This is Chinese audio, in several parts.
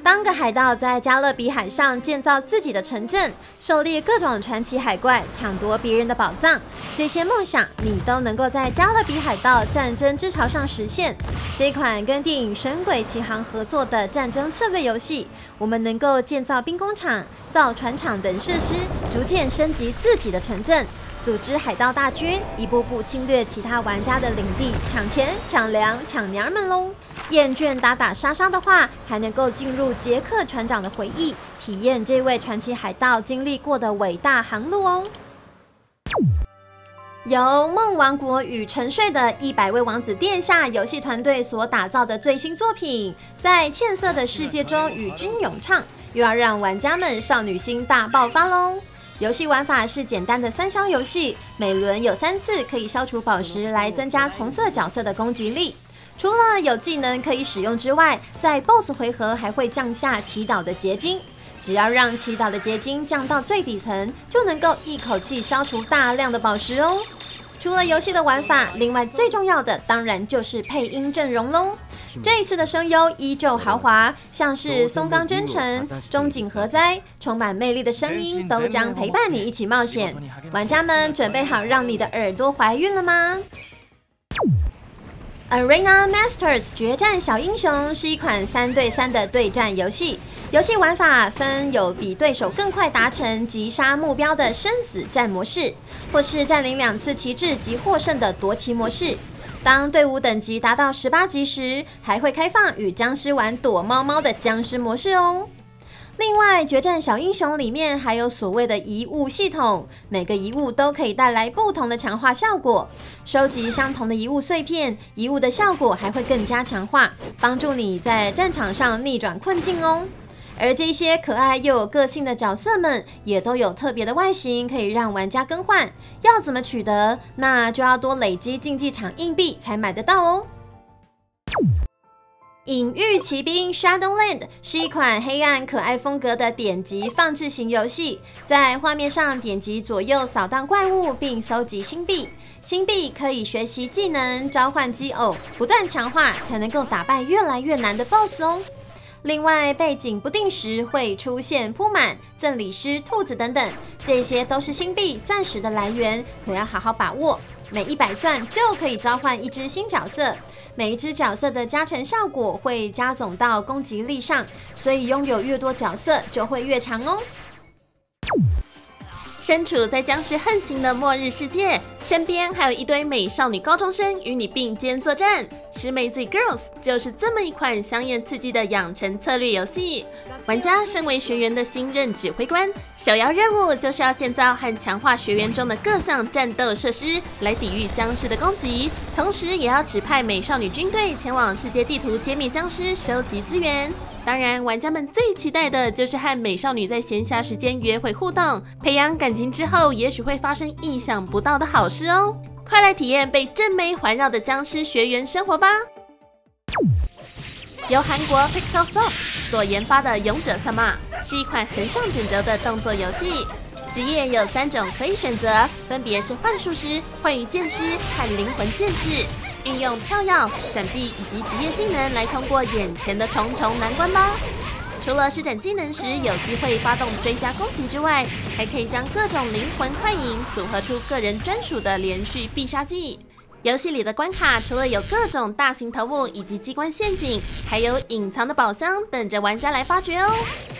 当个海盗在加勒比海上建造自己的城镇，狩猎各种传奇海怪，抢夺别人的宝藏，这些梦想你都能够在加勒比海盗战争之潮上实现。这款跟电影《神鬼奇航》合作的战争策略游戏，我们能够建造兵工厂、造船厂等设施，逐渐升级自己的城镇。组织海盗大军，一步步侵略其他玩家的领地，抢钱、抢粮、抢娘们喽！厌倦打打杀杀的话，还能够进入杰克船长的回忆，体验这位传奇海盗经历过的伟大航路哦。由梦王国与沉睡的100位王子殿下游戏团队所打造的最新作品，在茜色的世界中与君咏唱，又要让玩家们少女心大爆发喽！游戏玩法是简单的3消游戏，每轮有3次可以消除宝石来增加同色角色的攻击力。除了有技能可以使用之外，在 BOSS 回合还会降下祈祷的结晶。只要让祈祷的结晶降到最底层，就能够一口气消除大量的宝石哦。除了游戏的玩法，另外最重要的当然就是配音阵容喽。这一次的声优依旧豪华，像是松冈真诚、中井和哉，充满魅力的声音都将陪伴你一起冒险。玩家们准备好让你的耳朵怀孕了吗？Arena Masters 决战小英雄是一款3对3的对战游戏，游戏玩法分有比对手更快达成击杀目标的生死战模式，或是占领2次旗帜即获胜的夺旗模式。当队伍等级达到18级时，还会开放与僵尸玩躲猫猫的僵尸模式哦。另外，决战小英雄里面还有所谓的遗物系统，每个遗物都可以带来不同的强化效果。收集相同的遗物碎片，遗物的效果还会更加强化，帮助你在战场上逆转困境哦。而这些可爱又有个性的角色们，也都有特别的外形，可以让玩家更换。要怎么取得？那就要多累积竞技场硬币才买得到哦。隐喻骑兵 Shadowland 是一款黑暗可爱风格的点击放置型游戏，在画面上点击左右扫荡怪物，并搜集星币。星币可以学习技能、召唤基偶，不断强化，才能够打败越来越难的 BOSS 哦。另外，背景不定时会出现铺满、赠礼师、兔子等等，这些都是星币、钻石的来源，可要好好把握。每100钻就可以召唤1只新角色，每一只角色的加成效果会加总到攻击力上，所以拥有越多角色就会越强哦。 身处在僵尸横行的末日世界，身边还有一堆美少女高中生与你并肩作战。师妹 Z Girls 就是这么一款香艳刺激的养成策略游戏。玩家身为学员的新任指挥官，首要任务就是要建造和强化学员中的各项战斗设施，来抵御僵尸的攻击。同时，也要指派美少女军队前往世界地图歼灭僵尸，收集资源。当然，玩家们最期待的就是和美少女在闲暇时间约会互动，培养感情之后，也许会发生意想不到的好事哦！快来体验被正妹环绕的僵尸学园生活吧！由韩国 Pixelsoft 所研发的《勇者萨玛》是一款横向卷轴的动作游戏，职业有3种可以选择，分别是幻术师、幻羽剑师和灵魂剑士。运用跳跃、闪避以及职业技能来通过眼前的重重难关吧。除了施展技能时有机会发动追加攻击之外，还可以将各种灵魂幻影组合出个人专属的连续必杀技。游戏里的关卡除了有各种大型头目以及机关陷阱，还有隐藏的宝箱等着玩家来发掘哦。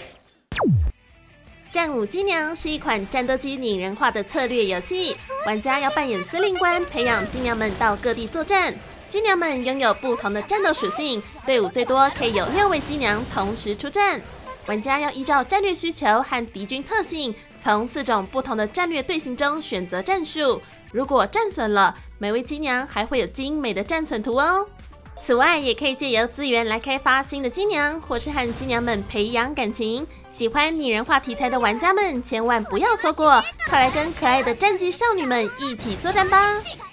战舞机娘是一款战斗机拟人化的策略游戏，玩家要扮演司令官，培养机娘们到各地作战。机娘们拥有不同的战斗属性，队伍最多可以有6位机娘同时出战。玩家要依照战略需求和敌军特性，从4种不同的战略队形中选择战术。如果战损了，每位机娘还会有精美的战损图哦。此外，也可以借由资源来开发新的机娘，或是和机娘们培养感情。喜欢拟人化题材的玩家们，千万不要错过，快来跟可爱的战机少女们一起作战吧！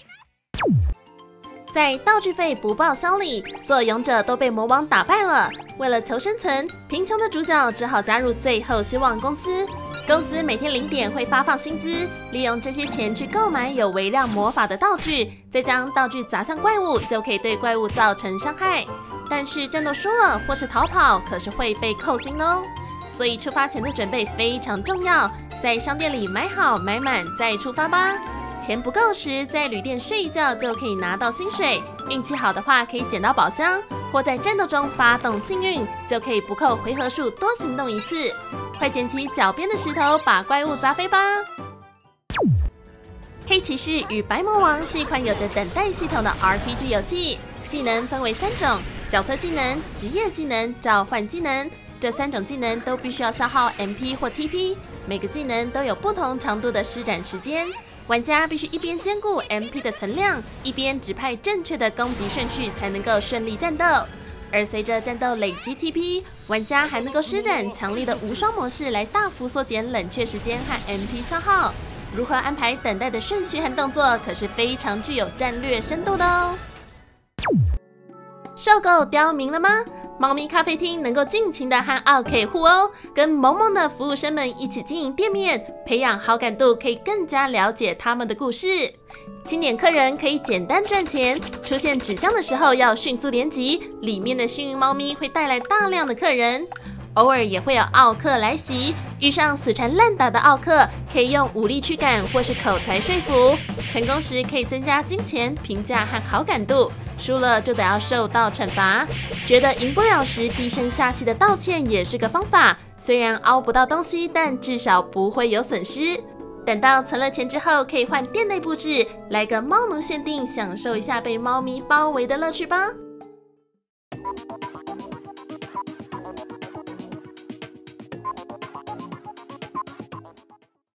在道具费不报销里，所有勇者都被魔王打败了。为了求生存，贫穷的主角只好加入最后希望公司。 公司每天0点会发放薪资，利用这些钱去购买有微量魔法的道具，再将道具砸向怪物，就可以对怪物造成伤害。但是战斗输了或是逃跑，可是会被扣薪哦。所以出发前的准备非常重要，在商店里买好买满再出发吧。钱不够时，在旅店睡一觉就可以拿到薪水。运气好的话，可以捡到宝箱，或在战斗中发动幸运，就可以不扣回合数多行动1次。快捡起脚边的石头，把怪物砸飞吧！黑骑士与白魔王是一款有着等待系统的 RPG 游戏，技能分为3种：角色技能、职业技能、召唤技能。这3种技能都必须要消耗 MP 或 TP， 每个技能都有不同长度的施展时间。玩家必须一边兼顾 MP 的存量，一边指派正确的攻击顺序，才能够顺利战斗。而随着战斗累积 TP， 玩家还能够施展强力的无双模式来大幅缩减冷却时间和 MP 消耗。如何安排等待的顺序和动作，可是非常具有战略深度的哦。受够刁民了吗？猫咪咖啡厅能够尽情的和奥 K 互殴，跟萌萌的服务生们一起经营店面，培养好感度，可以更加了解他们的故事。清点客人可以简单赚钱，出现纸箱的时候要迅速连击，里面的幸运猫咪会带来大量的客人。偶尔也会有奥客来袭，遇上死缠烂打的奥客，可以用武力驱赶或是口才说服，成功时可以增加金钱、评价和好感度，输了就得要受到惩罚。觉得赢不了时，低声下气的道歉也是个方法，虽然凹不到东西，但至少不会有损失。等到存了钱之后，可以换店内布置，来个猫奴限定，享受一下被猫咪包围的乐趣吧。